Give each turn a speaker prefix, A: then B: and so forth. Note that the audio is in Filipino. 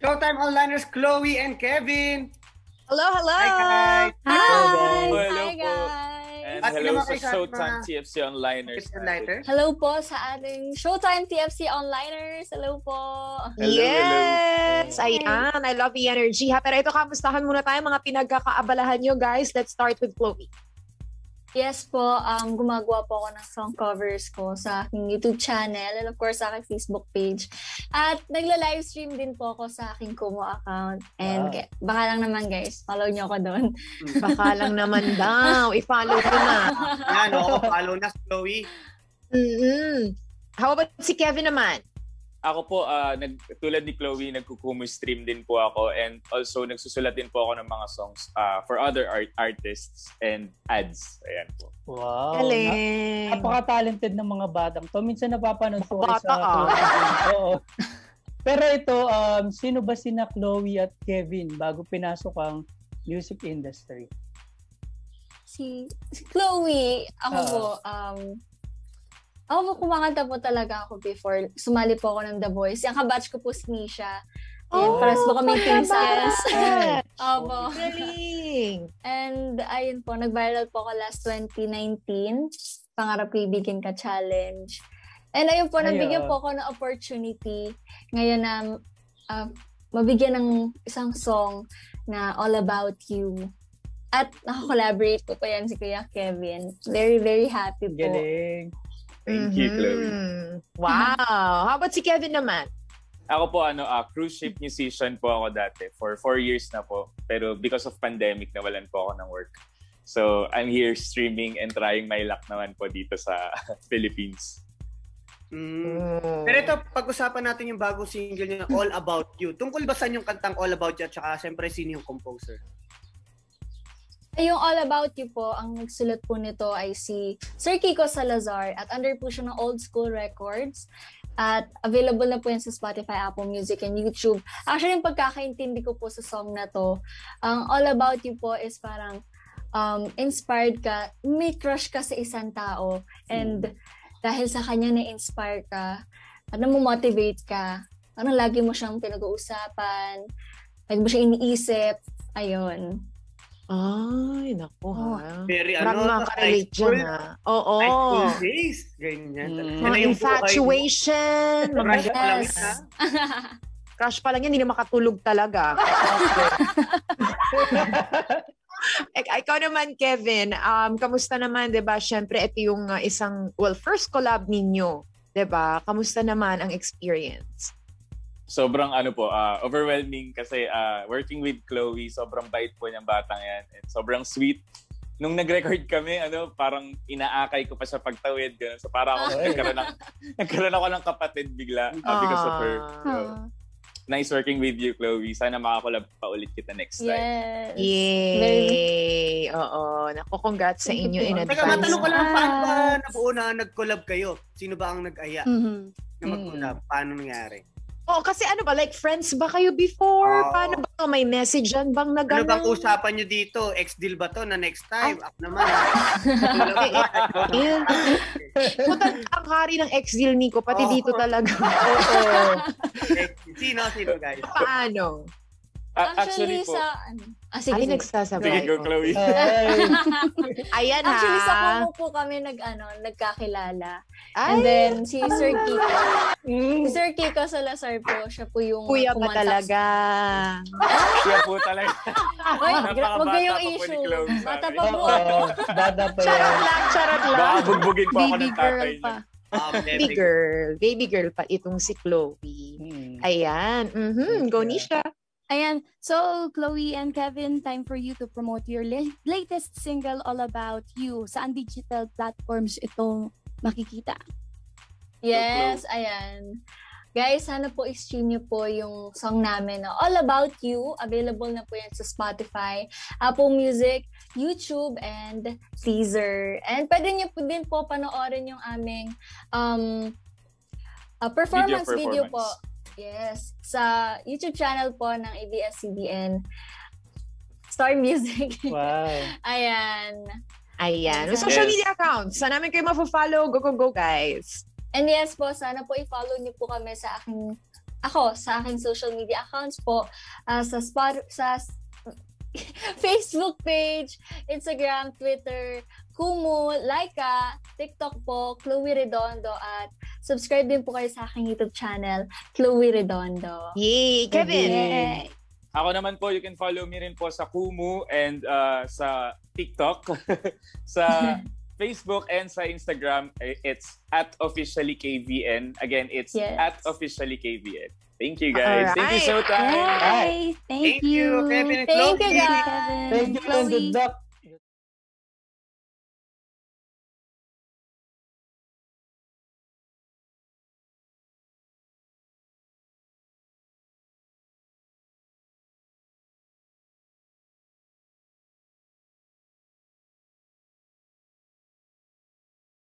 A: Showtime Onliners, Chloe and Kevin.
B: Hello, hello.
A: Hi, guys.
C: Hi!
D: Hello
C: Hi,
D: po.
C: guys!
D: And
A: At
D: hello
A: naman
D: sa
A: kayo sa
D: Showtime
A: mga-
D: TFC Onliners. natin.
C: Hello po sa ating Showtime TFC Onliners. Hello po!
D: Hello,
B: Yes! Ayan, I love the energy. Ha? Pero ito, kamustahan muna tayo mga pinagkakaabalahan nyo, guys. Let's start with Chloe.
C: Yes po, gumagawa po ako ng song covers ko sa aking YouTube channel and of course sa aking Facebook page. At nagla-livestream din po ako sa aking Kumu account. And baka lang naman guys, follow nyo ako doon.
B: Baka lang naman daw. I-follow ko na.
A: Yan, follow na, Chloe.
B: How about si Kevin naman?
D: Ako po, tulad ni Chloe, nagkukumu-stream din po ako and also nagsusulat din po ako ng mga songs for other artists and ads. Ayan po.
E: Wow.
B: Galing.
E: Napaka-talented ng mga batang to. Minsan napapanood ko kayo
B: Bata,
E: Oo. Pero ito, sino ba sina Chloe at Kevin bago pinasok ang music industry?
C: Si Chloe, ako po, kumakanta po talaga ako before. Sumali po ako ng The Voice. Yung kabatch ko po si Nisha. Ayan, paras po kami pinsans. Opo.
B: Galing.
C: And ayun po, nag-viral po ako last 2019. Pangarap Kaibigan Ka Challenge. And ayun po, nabigyan po ako ng opportunity ngayon na mabigyan ng isang song na All About You. At nakakollaborate po yan si Kuya Kevin. Very, very happy po.
E: Galing.
D: Thank you, Chloe.
B: Wow. How about si Kevin naman?
D: Ako po, cruise ship musician po ako dati for 4 years na po. Pero because of pandemic, nawalan po ako ng work. So, I'm here streaming and trying my luck naman po dito sa Philippines.
A: Pero ito, pag-usapan natin yung bagong single niya, All About You. Tungkol ba saan yung kantang All About You at saka siyempre sino yung composer?
C: Yung All About You po, ang nagsulat po nito ay si Sir Kiko Salazar at under po siya ng Old School Records at available na po yan sa Spotify, Apple Music, and YouTube. Actually, yung pagkakaintindi ko po sa song na to, ang All About You po is parang inspired ka, may crush ka sa isang tao and dahil sa kanya na-inspire ka at namomotivate ka, parang lagi mo siyang pinag-uusapan, lagi mo siya iniisip, ayun.
B: Ay, naku ha.
A: Very
B: Makarelate dyan ha. Oo.
A: High school days. Ganyan.
B: Mga infatuation.
A: Crush pa lang
B: Yes.
A: yun, ha?
B: Crush pa lang yan, hindi na makatulog talaga. Ikaw naman, Kevin, kamusta naman, 'di ba? Syempre, ito yung first collab ninyo, 'di ba? Kamusta naman ang experience?
D: Sobrang overwhelming kasi working with Chloe, sobrang bait po niyang batang yan. And sobrang sweet. Nung nag-record kami, parang inaakay ko pa siya pagtawid. Ganun. So parang ako nagkaroon ako ng kapatid bigla because of her. So, nice working with you, Chloe. Sana makakolab pa ulit kita next time.
C: Yes.
B: Yay! Oo. Naku, congrats sa inyo in advance.
A: Teka, matanong ko lang, paano ba nabuo na nag-collab kayo? Sino ba ang nag-aya na mag-collab? Paano nangyari?
B: Kasi like friends ba kayo before? Paano ba to? May message yan bang
A: Ano bang usapan nyo dito? Ex-deal ba to na next time? Ako naman.
B: Ang hari ng ex-deal, Nico. Pati dito talaga.
A: Sino, guys?
B: Paano?
D: Actually po.
B: Ay, nagsasabay.
D: Sige, go, Chloe.
B: Ayan
C: Actually, sa Kumu po kami nagkakilala.
B: Ay,
C: and then, si Sir Kiko. Si Sir Kiko Salazar po, siya po yung
B: kuya ba talaga?
D: Siya po talaga.
C: Wag kayong issue. Bata pa po.
E: Bata pa yan.
B: Charot lang.
D: Baka bugbugin pa ako ng tatay niya.
B: Baby girl pa itong si Chloe. Ayan. Go, Nisha.
F: Ayan. So, Chloe and Kevin, time for you to promote your latest single, All About You. Saan digital platforms ito makikita?
C: Yes, ayan. Guys, sana po i-stream niyo po yung song namin na All About You. Available na po yan sa Spotify, Apple Music, YouTube, and Deezer. And pwede niyo po din po panoorin yung aming performance video po. Yes, sa YouTube channel po ng ABS-CBN Star Music.
E: Wow.
C: Ayan.
B: Social media accounts. Saan namin kayo ma-follow? Go, guys.
C: And yes po, sana po i-follow niyo po kami sa aking ako sa aking social media accounts po, sa Facebook page, Instagram, Twitter, Kumu, Laika, TikTok po, Chloe Redondo, at subscribe din po kayo sa aking YouTube channel, Chloe Redondo.
B: Yay! Kevin!
F: Yay.
D: Ako naman po, you can follow me rin po sa Kumu and sa TikTok. Sa Facebook and sa Instagram, it's @officiallykvn. Again, it's @officiallykvn. Thank you, guys.
B: Alright.
D: Thank you so much.
F: Yay. Thank you.
A: Kevin and
C: Thank
A: Chloe.
C: you, guys.
F: Kevin.
E: Thank you and
F: Chloe.
E: good luck.